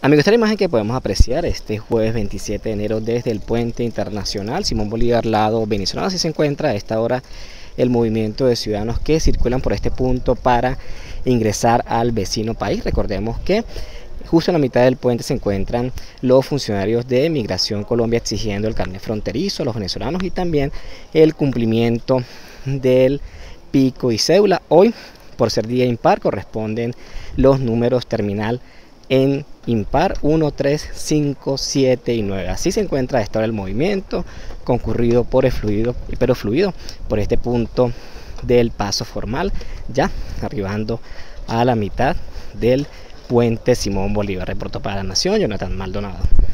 Amigos, esta es la imagen que podemos apreciar este jueves 27 de enero desde el Puente Internacional Simón Bolívar, lado venezolano. Así se encuentra a esta hora el movimiento de ciudadanos que circulan por este punto para ingresar al vecino país. Recordemos que justo en la mitad del puente se encuentran los funcionarios de Migración Colombia exigiendo el carnet fronterizo a los venezolanos y también el cumplimiento del pico y cédula. Hoy, por ser día impar, corresponden los números terminal en impar 1, 3, 5, 7 y 9. Así se encuentra a esta hora el movimiento concurrido pero fluido por este punto del paso formal, ya arribando a la mitad del Puente Simón Bolívar. Reportó para La Nación, Jonathan Maldonado.